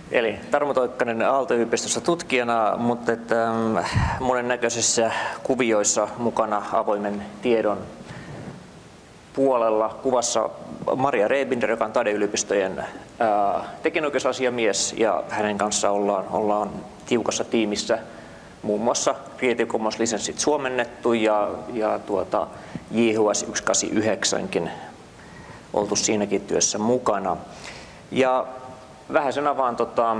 Eli Tarmo Toikkanen Aalto-yliopistossa tutkijana, mutta monennäköisissä kuvioissa mukana avoimen tiedon puolella. Kuvassa Maria Rebinder, joka on taideyliopistojen tekijänoikeusasiamies, ja hänen kanssaan ollaan tiukassa tiimissä muun muassa Creative Commons-lisenssit suomennettu ja JHS 189kin oltu siinäkin työssä mukana. Ja vähän sen avaan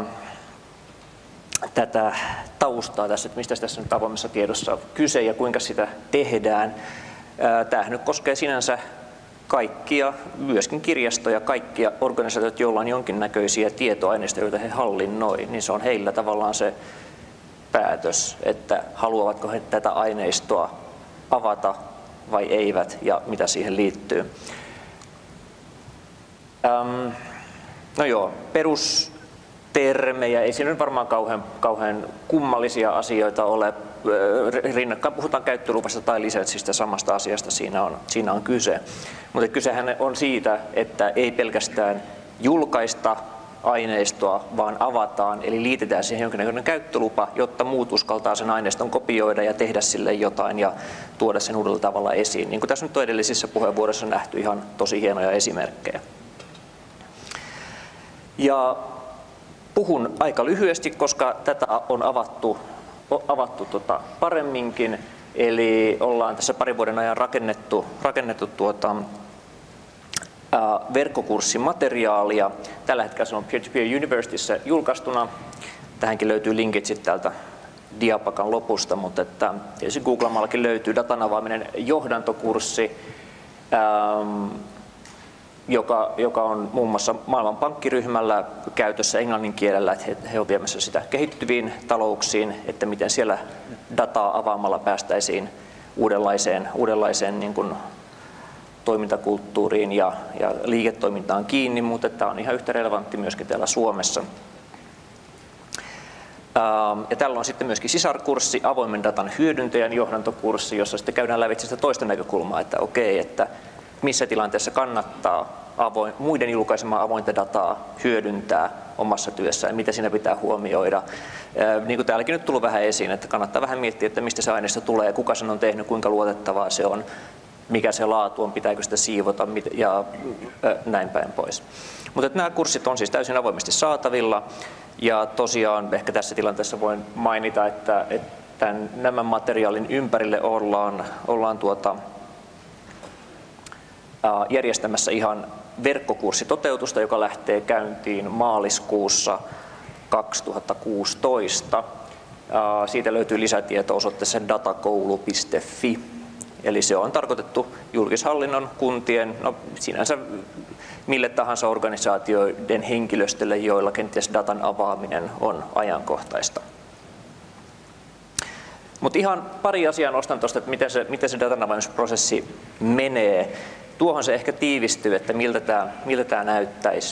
tätä taustaa tässä, että mistä tässä nyt avoimessa tiedossa on kyse ja kuinka sitä tehdään. Tämähän nyt koskee sinänsä kaikkia, myöskin kirjastoja, kaikkia organisaatioita, joilla on jonkinnäköisiä tietoaineistoja, joita he hallinnoi, niin se on heillä tavallaan se päätös, että haluavatko he tätä aineistoa avata vai eivät ja mitä siihen liittyy. No joo, perustermejä, ei siinä nyt varmaan kauhean kummallisia asioita ole. Rinnakkain puhutaan käyttölupasta tai lisenssistä, samasta asiasta siinä on kyse. Mutta kysehän on siitä, että ei pelkästään julkaista aineistoa, vaan avataan, eli liitetään siihen jonkinlainen käyttölupa, jotta muut uskaltaa sen aineiston kopioida ja tehdä sille jotain ja tuoda sen uudella tavalla esiin. Niin kuin tässä nyt on edellisissä puheenvuoroissa nähty ihan tosi hienoja esimerkkejä. Ja puhun aika lyhyesti, koska tätä on avattu paremminkin. Eli ollaan tässä parin vuoden ajan rakennettu verkkokurssimateriaalia. Tällä hetkellä se on Peer-to-Peer Universityssä julkaistuna. Tähänkin löytyy linkit sitten täältä diapakan lopusta, mutta tietysti googlaamallakin löytyy datan avaaminen johdantokurssi, joka on muun muassa Maailmanpankkiryhmällä käytössä englannin kielellä, että he ovat viemässä sitä kehittyviin talouksiin, että miten siellä dataa avaamalla päästäisiin uudenlaiseen niin kuin toimintakulttuuriin ja liiketoimintaan kiinni, mutta tämä on ihan yhtä relevantti myöskin täällä Suomessa. Ja tällä on sitten myöskin sisarkurssi, avoimen datan hyödyntäjän johdantokurssi, jossa sitten käydään lävitse sitä toista näkökulmaa, että okei, että missä tilanteessa kannattaa muiden julkaisemaa avointa dataa hyödyntää omassa työssään, mitä siinä pitää huomioida. Niin kuin täälläkin nyt tullut vähän esiin, että kannattaa vähän miettiä, että mistä se aineisto tulee, kuka sen on tehnyt, kuinka luotettavaa se on, mikä se laatu on, pitääkö sitä siivota ja näin päin pois. Mutta nämä kurssit on siis täysin avoimesti saatavilla ja tosiaan ehkä tässä tilanteessa voin mainita, että nämä materiaalin ympärille ollaan järjestämässä ihan verkkokurssitoteutusta, joka lähtee käyntiin maaliskuussa 2016. Siitä löytyy lisätietoa osoitteessa datakoulu.fi. Eli se on tarkoitettu julkishallinnon, kuntien, sinänsä mille tahansa organisaatioiden henkilöstölle, joilla kenties datan avaaminen on ajankohtaista. Mutta ihan pari asiaa nostan tuosta, että miten se datan avaamisprosessi menee. Tuohon se ehkä tiivistyy, että miltä tämä näyttäisi.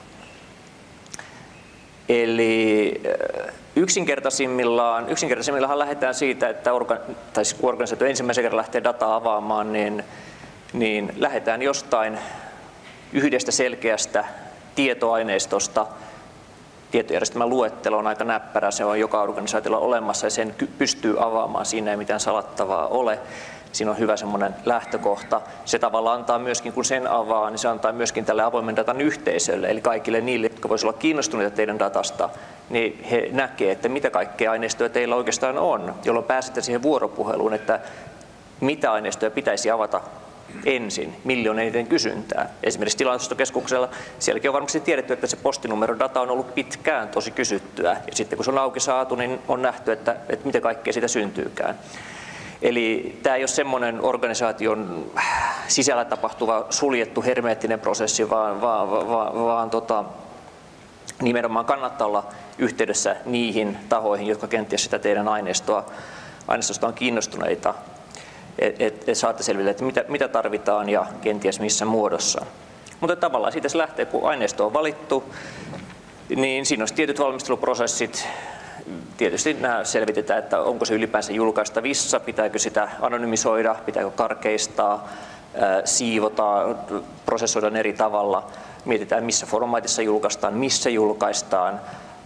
Eli yksinkertaisimmillaan lähdetään siitä, että kun organisaatio ensimmäisen kerran lähtee dataa avaamaan, niin lähdetään jostain yhdestä selkeästä tietoaineistosta. Tietojärjestelmän luettelo on aika näppärä, se on joka organisaatiolla olemassa ja sen pystyy avaamaan, siinä ei mitään salattavaa ole. Siinä on hyvä semmoinen lähtökohta. Se tavallaan antaa myöskin, kun sen avaa, niin se antaa myöskin tälle avoimen datan yhteisölle, eli kaikille niille, jotka voisivat olla kiinnostuneita teidän datasta, niin he näkevät, että mitä kaikkea aineistoja teillä oikeastaan on, jolloin pääsette siihen vuoropuheluun, että mitä aineistoja pitäisi avata ensin, milloin eniten kysyntää. Esimerkiksi tilastokeskuksella sielläkin on varmasti tiedetty, että se postinumerodata on ollut pitkään tosi kysyttyä, ja sitten kun se on auki saatu, niin on nähty, että mitä kaikkea siitä syntyykään. Eli tämä ei ole semmoinen organisaation sisällä tapahtuva suljettu hermeettinen prosessi, vaan nimenomaan kannattaa olla yhteydessä niihin tahoihin, jotka kenties sitä teidän aineistosta on kiinnostuneita, että saatte selville, että mitä tarvitaan ja kenties missä muodossa. Mutta tavallaan siitä se lähtee, kun aineisto on valittu, niin siinä on tietyt valmisteluprosessit. Tietysti nämä selvitetään, että onko se ylipäänsä julkaistavissa, pitääkö sitä anonymisoida, pitääkö karkeistaa, siivota, prosessoida eri tavalla. Mietitään, missä formaatissa julkaistaan, missä julkaistaan,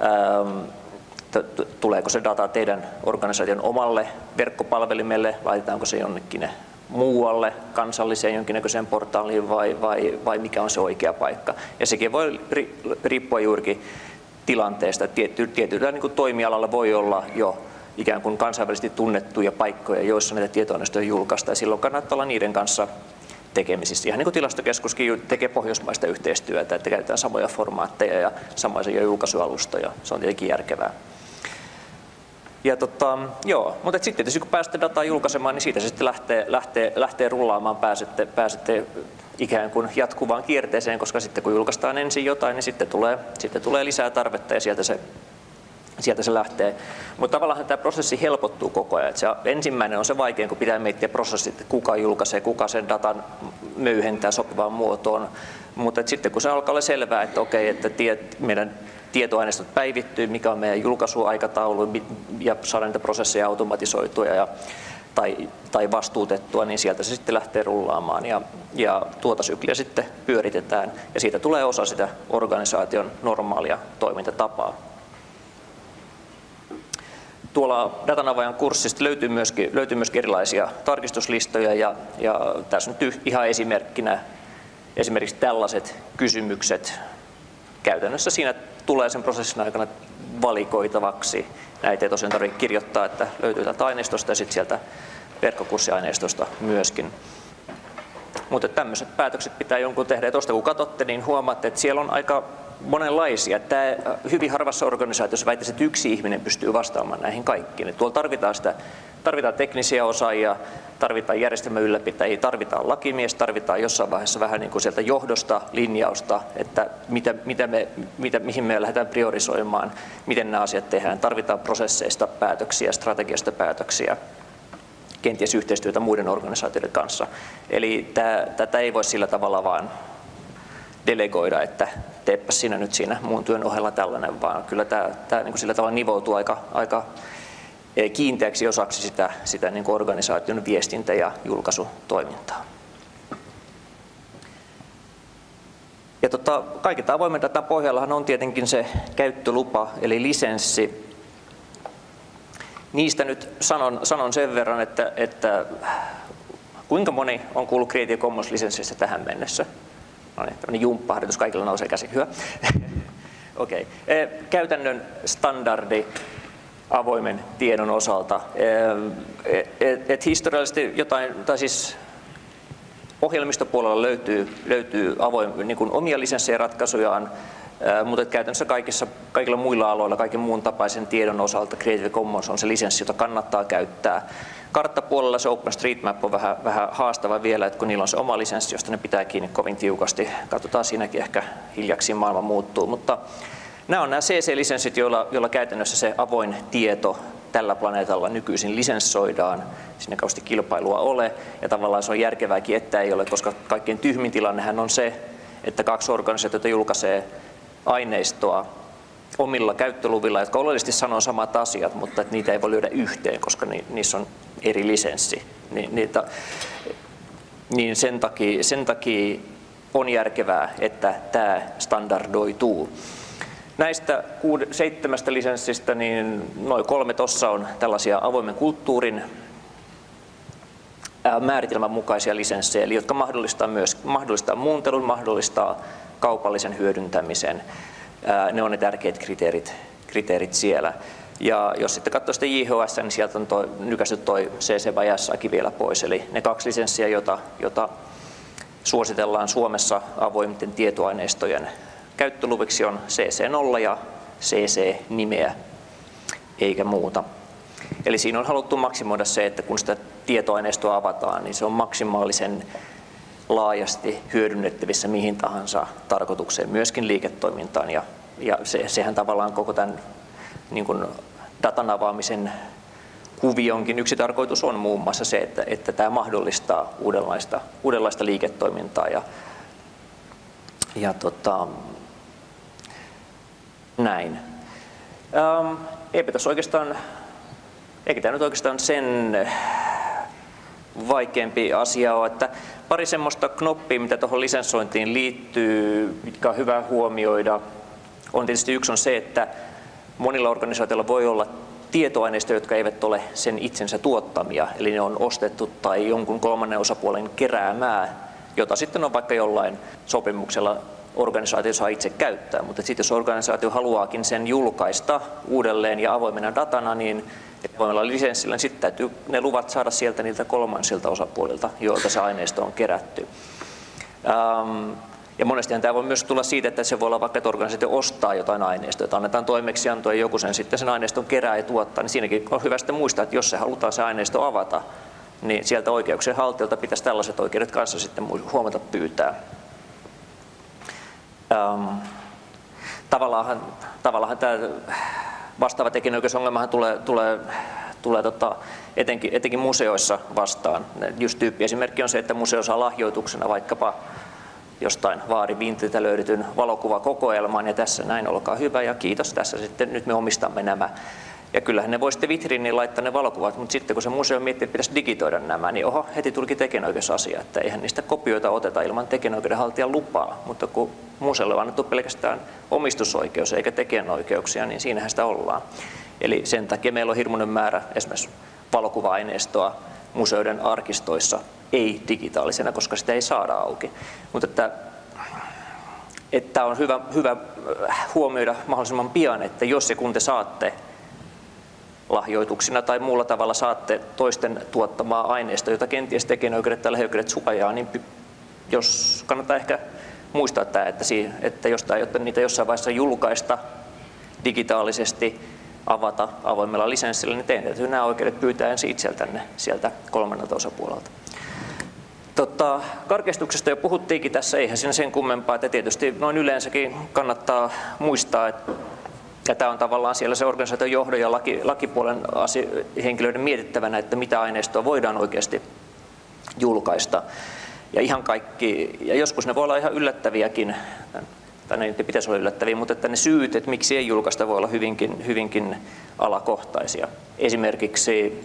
Tuleeko se data teidän organisaation omalle verkkopalvelimelle, laitetaanko se jonnekin muualle kansalliseen jonkinnäköiseen portaaliin vai mikä on se oikea paikka. Ja sekin voi riippua juurikin tilanteesta. Tietyllä niin kuin toimialalla voi olla jo ikään kuin kansainvälisesti tunnettuja paikkoja, joissa näitä tietoaineistoja julkaistaan, ja silloin kannattaa olla niiden kanssa tekemisissä. Ihan niin kuin Tilastokeskuskin tekee pohjoismaista yhteistyötä, että käytetään samoja formaatteja ja samoja julkaisualustoja. Se on tietenkin järkevää. Ja mutta sitten tietysti kun pääsette dataa julkaisemaan, niin siitä se sitten lähtee rullaamaan, pääsette ikään kuin jatkuvaan kierteeseen, koska sitten kun julkaistaan ensin jotain, niin sitten tulee lisää tarvetta ja sieltä se lähtee. Mutta tavallaan tämä prosessi helpottuu koko ajan. Se ensimmäinen on se vaikein, kun pitää miettiä prosessit, että kuka julkaisee, kuka sen datan möyhentää sopivaan muotoon. Mutta sitten kun se alkaa olla selvää, että okei, että meidän tietoaineistot päivittyy, mikä on meidän julkaisuaikataulu ja saadaan niitä prosesseja automatisoitua tai vastuutettua, niin sieltä se sitten lähtee rullaamaan ja tuota sykliä sitten pyöritetään ja siitä tulee osa sitä organisaation normaalia toimintatapaa. Tuolla Datanavaajan kurssista löytyy myöskin erilaisia tarkistuslistoja ja tässä nyt ihan esimerkkinä esimerkiksi tällaiset kysymykset. Käytännössä siinä tulee sen prosessin aikana valikoitavaksi. Näitä ei tosiaan tarvitse kirjoittaa, että löytyy täältä aineistosta ja sitten sieltä verkkokurssiaineistosta myöskin. Mutta tämmöiset päätökset pitää jonkun tehdä. Ja tuosta kun katsotte, niin huomaatte, että siellä on aika monenlaisia. Tämä hyvin harvassa organisaatiossa väittäisi, että yksi ihminen pystyy vastaamaan näihin kaikkiin. Tuolla tarvitaan teknisiä osaajia, tarvitaan järjestelmän ylläpitäjiä, tarvitaan lakimies, tarvitaan jossain vaiheessa vähän niin kuin sieltä johdosta, linjausta, että mihin me lähdetään priorisoimaan, miten nämä asiat tehdään. Tarvitaan prosesseista päätöksiä, strategiasta päätöksiä, kenties yhteistyötä muiden organisaatioiden kanssa. Eli tätä ei voi sillä tavalla vaan delegoida, että teepä sinä nyt siinä muun työn ohella tällainen, vaan kyllä tämä niin kuin sillä tavalla nivoutuu aika kiinteäksi osaksi sitä niin kuin organisaation viestintä- ja julkaisutoimintaa. Ja kaiken avoimen datan pohjallahan on tietenkin se käyttölupa eli lisenssi. Niistä nyt sanon sen verran, että kuinka moni on kuullut Creative Commons-lisenssistä tähän mennessä? No niin, tämmöinen jumppaharjoitus, kaikilla nousee käsi. Hyvä. Okei. Käytännön standardi avoimen tiedon osalta. Historiallisesti jotain, tai siis ohjelmistopuolella löytyy niin kuin omia lisenssejä ratkaisujaan, mutta käytännössä kaikilla muilla aloilla, kaiken muun tapaisen tiedon osalta Creative Commons on se lisenssi, jota kannattaa käyttää. Karttapuolella se OpenStreetMap on vähän haastava vielä, että kun niillä on se oma lisenssi, josta ne pitää kiinni kovin tiukasti. Katsotaan siinäkin ehkä hiljaksi maailma muuttuu, mutta nämä on nämä CC-lisenssit, joilla käytännössä se avoin tieto tällä planeetalla nykyisin lisenssoidaan. Siinä kauheasti kilpailua ole ja tavallaan se on järkevääkin, että ei ole, koska kaikkein tyhmin tilannehän on se, että kaksi organisaatiota julkaisee aineistoa omilla käyttöluvilla, jotka oleellisesti sanoo samat asiat, mutta että niitä ei voi lyödä yhteen, koska niissä on eri lisenssi. Niin sen takia on järkevää, että tämä standardoituu. Näistä 7 lisenssistä niin noin 3 tuossa on tällaisia avoimen kulttuurin määritelmän mukaisia lisenssejä, eli jotka mahdollistaa muuntelun, mahdollistaa kaupallisen hyödyntämisen. Ne on ne tärkeät kriteerit siellä. Ja jos sitten katsoo sitä JHS, niin sieltä on nykäisty toi CC by SAkin vielä pois, eli ne 2 lisenssiä, jota suositellaan Suomessa avoimten tietoaineistojen käyttöluviksi on CC0 ja CC-nimeä, eikä muuta. Eli siinä on haluttu maksimoida se, että kun sitä tietoaineistoa avataan, niin se on maksimaalisen laajasti hyödynnettävissä mihin tahansa tarkoitukseen, myöskin liiketoimintaan. Ja sehän tavallaan koko tämän niin kuin datan avaamisen kuvionkin yksi tarkoitus on muun muassa se, että tämä mahdollistaa uudenlaista liiketoimintaa. Näin. Eikä tämä nyt oikeastaan sen vaikeampi asia ole, että pari semmoista knoppia, mitä tuohon lisenssointiin liittyy, mitkä on hyvä huomioida, on tietysti yksi on se, että monilla organisaatioilla voi olla tietoaineistoja, jotka eivät ole sen itsensä tuottamia, eli ne on ostettu tai jonkun kolmannen osapuolen keräämää, jota sitten on vaikka jollain sopimuksella organisaatio saa itse käyttää. Mutta sitten jos organisaatio haluaakin sen julkaista uudelleen ja avoimena datana, niin avoimella lisenssillä, niin sitten täytyy ne luvat saada sieltä niiltä kolmansilta osapuolilta, joilta se aineisto on kerätty. Ja monestihan tämä voi myös tulla siitä, että se voi olla vaikka, että organisaatio ostaa jotain aineistoa, että annetaan toimeksianto ja joku sen aineiston kerää ja tuottaa, niin siinäkin on hyvä sitten muistaa, että jos se halutaan se aineisto avata, niin sieltä oikeuksien haltijalta pitäisi tällaiset oikeudet kanssa sitten huomata pyytää. Tavallaan tämä vastaava tekijänoikeusongelmahan tulee etenkin museoissa vastaan. Just tyyppiesimerkki on se, että museo saa lahjoituksena vaikkapa jostain Vaari-Vintiltä löydetyn valokuvakokoelman ja tässä näin, olkaa hyvä ja kiitos, tässä sitten nyt me omistamme nämä. Ja kyllähän ne voi sitten vitriiniin laittaa ne valokuvat, mutta sitten kun se museo miettii, että pitäisi digitoida nämä, niin heti tulikin tekijänoikeusasia, että eihän niistä kopioita oteta ilman tekijänoikeudenhaltijan lupaa, mutta kun museolle on annettu pelkästään omistusoikeus eikä tekijänoikeuksia, niin siinähän sitä ollaan. Eli sen takia meillä on hirmuinen määrä esimerkiksi valokuva-aineistoa museoiden arkistoissa, ei digitaalisena, koska sitä ei saada auki. Mutta että on hyvä huomioida mahdollisimman pian, että jos ja kun te saatte lahjoituksina tai muulla tavalla saatte toisten tuottamaa aineistoa, jota kenties tekijänoikeudet tai lähioikeudet suojaa, niin jos kannattaa ehkä muistaa tämä, että jotta niitä jossain vaiheessa julkaista digitaalisesti, avata avoimella lisenssillä, niin teidän täytyy nämä oikeudet pyytää ensin itseltänne sieltä kolmannelta osapuolelta. Karkeistuksesta jo puhuttiinkin tässä, eihän siinä sen kummempaa, että tietysti noin yleensäkin kannattaa muistaa, että ja tämä on tavallaan siellä se organisaation johdon ja lakipuolen henkilöiden mietittävänä, että mitä aineistoa voidaan oikeasti julkaista. Ja ihan kaikki, ja joskus ne voi olla ihan yllättäviäkin, tai ne pitäisi olla yllättäviä, mutta että ne syyt, että miksi ei julkaista, voi olla hyvinkin alakohtaisia. Esimerkiksi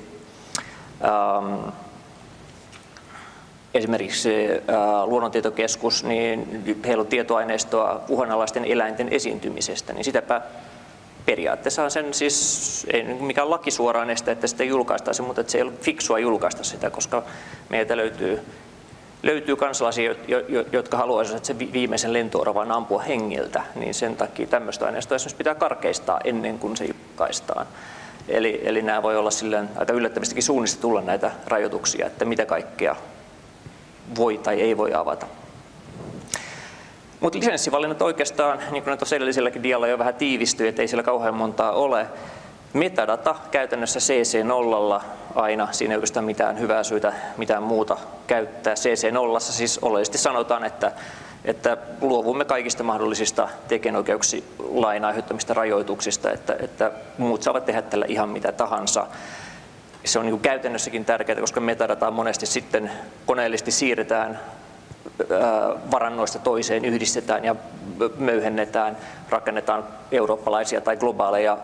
Luonnontietokeskus, niin heillä on tietoaineistoa uhanalaisten eläinten esiintymisestä, niin sitäpä periaatteessa sen siis ei mikään laki suoraan estä, että sitä julkaistaisi, mutta että se ei ole fiksua julkaista sitä, koska meiltä löytyy kansalaisia, jotka haluaisivat se viimeisen lentooravan ampua hengiltä, niin sen takia tämmöistä aineistoa esimerkiksi pitää karkeistaa ennen kuin se julkaistaan. Eli nämä voi olla silleen aika yllättävistäkin suunnista tulla näitä rajoituksia, että mitä kaikkea voi tai ei voi avata. Mutta lisenssivalinnat oikeastaan, niin kuin tuossa edelliselläkin dialla jo vähän tiivistyi, että ei siellä kauhean montaa ole. Metadata käytännössä CC0 aina, siinä ei oikeastaan mitään hyvää syytä, mitään muuta käyttää. CC0 siis oleellisesti sanotaan, että luovumme kaikista mahdollisista tekijänoikeuksilain aiheuttamista rajoituksista, että muut saavat tehdä tällä ihan mitä tahansa. Se on niin kuin käytännössäkin tärkeää, koska metadataa monesti sitten koneellisesti siirretään varannoista toiseen, yhdistetään ja möyhennetään, rakennetaan eurooppalaisia tai globaaleja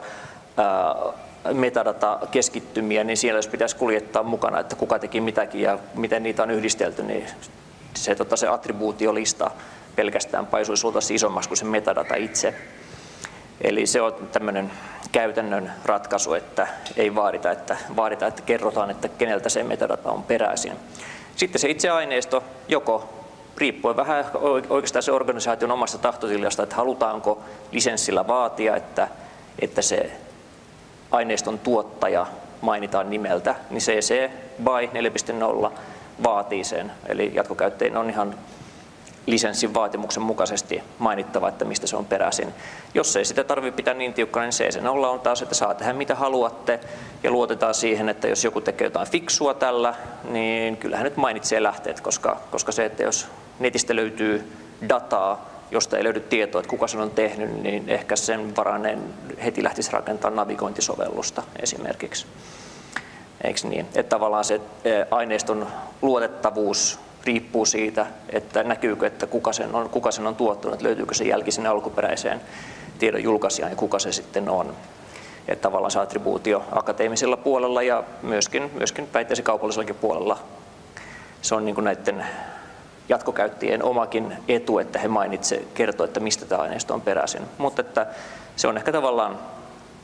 metadata-keskittymiä, niin siellä jos pitäisi kuljettaa mukana, että kuka teki mitäkin ja miten niitä on yhdistelty, niin se attribuutiolista pelkästään paisuisi luultavasti isommaksi kuin se metadata itse. Eli se on tämmöinen käytännön ratkaisu, että ei vaadita, että kerrotaan, että keneltä se metadata on peräisin. Sitten se itse aineisto, joko riippuen vähän oikeastaan se organisaation omasta tahtotilasta, että halutaanko lisenssillä vaatia, että se aineiston tuottaja mainitaan nimeltä, niin CC BY 4.0 vaatii sen. Eli jatkokäyttäjien on ihan lisenssin vaatimuksen mukaisesti mainittava, että mistä se on peräisin. Jos ei sitä tarvitse pitää niin tiukkana, niin CC0 on taas, että saa tehdä mitä haluatte ja luotetaan siihen, että jos joku tekee jotain fiksua tällä, niin kyllähän nyt mainitsee lähteet, koska se, että jos netistä löytyy dataa, josta ei löydy tietoa, että kuka sen on tehnyt, niin ehkä sen varaan heti lähtisi rakentamaan navigointisovellusta esimerkiksi. Eikö niin? Että tavallaan se aineiston luotettavuus riippuu siitä, että näkyykö, että kuka sen on tuottanut, että löytyykö se jälki sinne alkuperäiseen tiedon julkaisijaan ja kuka se sitten on. Että tavallaan se attribuutio akateemisella puolella ja myöskin väittäisin kaupallisellakin puolella. Se on niin kuin näiden jatkokäyttäjien omakin etu, että he kertoo, että mistä tämä aineisto on peräisin. Mutta että se on ehkä tavallaan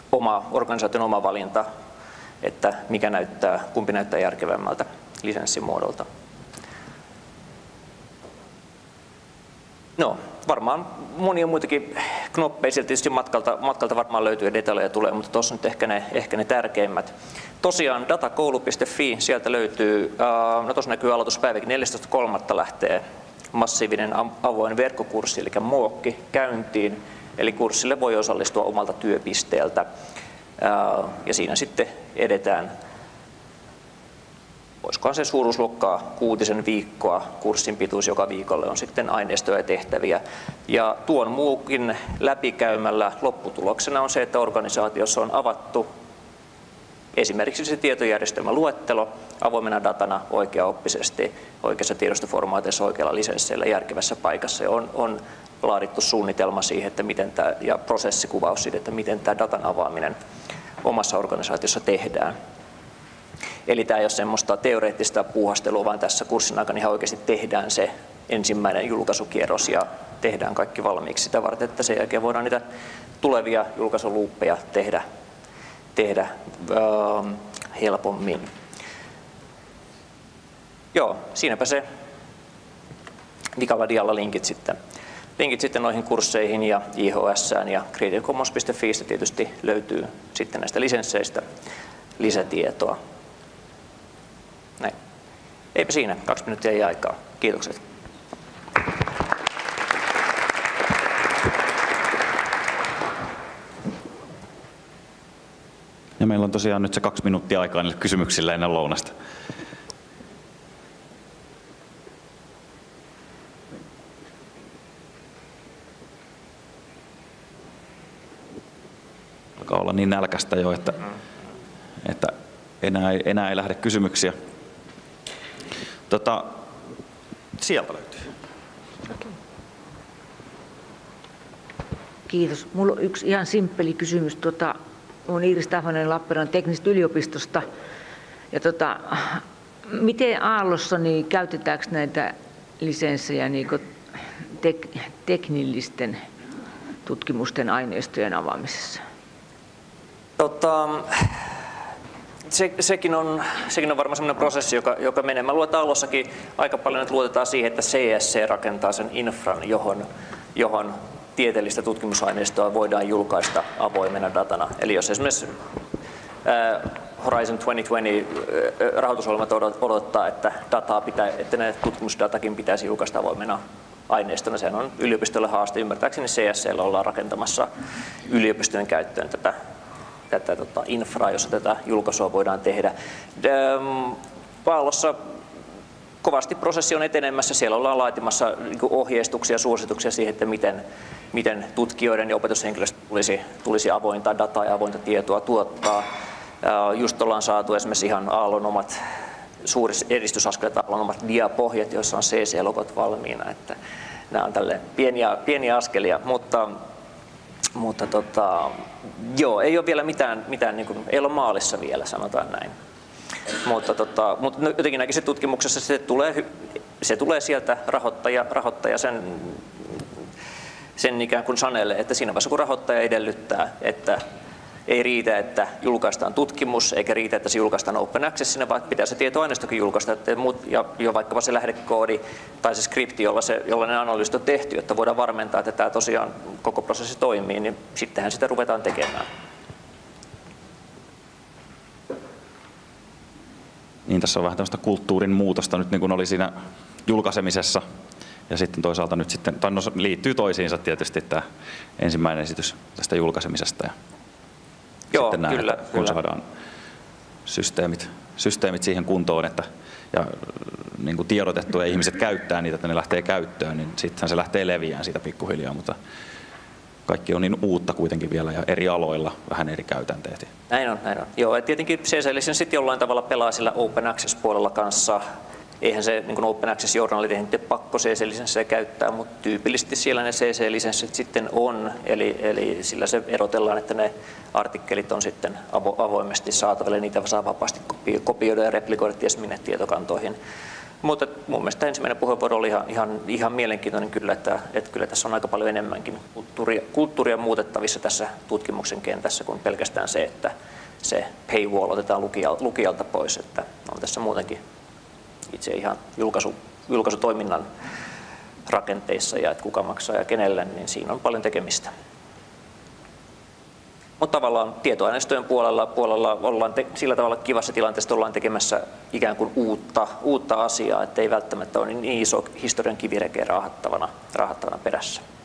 organisaation oma valinta, että kumpi näyttää järkevämmältä lisenssimuodolta. No, varmaan monia muitakin knoppeja, sieltä tietysti matkalta varmaan löytyy ja detaljeja tulee, mutta tuossa nyt ehkä ne tärkeimmät. Tosiaan datakoulu.fi, sieltä löytyy, no tuossa näkyy aloituspäiväkin, 14.3. lähtee massiivinen avoin verkkokurssi, eli MOOC käyntiin, eli kurssille voi osallistua omalta työpisteeltä, ja siinä sitten edetään, olisikohan se suuruusluokkaa 6 viikkoa, kurssin pituus joka viikolle on sitten aineistoja ja tehtäviä. Ja tuon muukin läpikäymällä lopputuloksena on se, että organisaatiossa on avattu esimerkiksi se tietojärjestelmäluettelo avoimena datana oikeaoppisesti, oikeassa tiedostoformaateissa, oikealla lisensseillä, järkevässä paikassa. Ja on laadittu suunnitelma siihen, että ja prosessikuvaus siitä, että miten tämä datan avaaminen omassa organisaatiossa tehdään. Eli tämä ei ole semmoista teoreettista puuhastelua, vaan tässä kurssin aikana ihan oikeasti tehdään se ensimmäinen julkaisukierros ja tehdään kaikki valmiiksi sitä varten, että sen jälkeen voidaan niitä tulevia julkaisuluuppeja tehdä helpommin. Joo, siinäpä se Vikavadialla linkit sitten noihin kursseihin ja IHS:ään ja creativecommons.fiistä tietysti löytyy sitten näistä lisensseistä lisätietoa. Näin. Eipä siinä, 2 minuuttia ei aikaa. Kiitokset. Ja meillä on tosiaan nyt se 2 minuuttia aikaa niille kysymyksille ennen lounasta. Alkaa olla niin nälkästä jo, että enää ei lähde kysymyksiä. Sieltä löytyy. Kiitos. Mulla on yksi ihan simppeli kysymys. Olen Iiris Tahvanen Lappeenrannan teknisestä yliopistosta. Ja miten Aallossa niin käytetäänkö näitä lisenssejä niin teknillisten tutkimusten aineistojen avaamisessa? Sekin on varmaan sellainen prosessi, joka menee. Mä luulen, että Aallossakin aika paljon nyt luotetaan siihen, että CSC rakentaa sen infran, johon tieteellistä tutkimusaineistoa voidaan julkaista avoimena datana. Eli jos esimerkiksi Horizon 2020 rahoitusohjelmat odottaa, että ne tutkimusdatakin pitäisi julkaista avoimena aineistona, sehän on yliopistolle haaste. Ymmärtääkseni CSC:llä ollaan rakentamassa yliopistojen käyttöön tätä infraa, jossa tätä julkaisua voidaan tehdä. Aallossa kovasti prosessi on etenemässä. Siellä ollaan laatimassa ohjeistuksia ja suosituksia siihen, että miten tutkijoiden ja opetushenkilöstön tulisi avointa dataa ja avointa tietoa tuottaa. Just ollaan saatu esimerkiksi ihan Aallon omat suuret edistysaskeleet, Aallon omat diapohjat, joissa on CC-logot valmiina. Että nämä on tälleen pieniä askelia, mutta joo, ei ole vielä mitään niin kuin, ei ole maalissa vielä, sanotaan näin. Mutta jotenkin näkisin tutkimuksessa se tulee sieltä rahoittaja sen ikään kuin sanelee, että siinä vaiheessa kun rahoittaja edellyttää, että ei riitä, että julkaistaan tutkimus, eikä riitä, että se julkaistaan open accessina, vaan pitää se tietoaineistokin julkaista, ja vaikkapa se lähdekoodi tai se skripti, jolla ne analyysit on tehty, jotta voidaan varmentaa, että tämä tosiaan koko prosessi toimii, niin sittenhän sitä ruvetaan tekemään. Niin, tässä on vähän tämmöistä kulttuurin muutosta nyt, niin kuin oli siinä julkaisemisessa. Ja sitten toisaalta nyt sitten, liittyy toisiinsa tietysti tämä ensimmäinen esitys tästä julkaisemisesta. Ja joo, sitten näin, kyllä, kun saadaan systeemit siihen kuntoon, ja niin kuin tiedotettu ja ihmiset käyttää niitä, että ne lähtee käyttöön, niin sittenhän se lähtee leviämään siitä pikkuhiljaa, mutta kaikki on niin uutta kuitenkin vielä ja eri aloilla vähän eri käytänteet. Näin on. Joo, ja tietenkin CC-lisenssit jollain tavalla pelaa sillä Open Access-puolella kanssa. Eihän se niin kuin Open Access-journalitin pakko CC-lisenssejä käyttää, mutta tyypillisesti siellä ne CC-lisenssit sitten on. Eli sillä se erotellaan, että ne artikkelit on sitten avoimesti saatavilla, niitä saa vapaasti kopioida ja replikoida ties minne tietokantoihin. Mutta mun mielestä ensimmäinen puheenvuoro oli ihan mielenkiintoinen kyllä, että kyllä tässä on aika paljon enemmänkin kulttuuria muutettavissa tässä tutkimuksen kentässä kuin pelkästään se, että se paywall otetaan lukijalta pois. Että on tässä muutenkin itse ihan julkaisutoiminnan rakenteissa ja että kuka maksaa ja kenelle, niin siinä on paljon tekemistä. Mutta tavallaan tietoaineistojen puolella ollaan sillä tavalla kivassa tilanteessa, että ollaan tekemässä ikään kuin uutta asiaa, että ei välttämättä ole niin iso historian kivireke raahattavana perässä.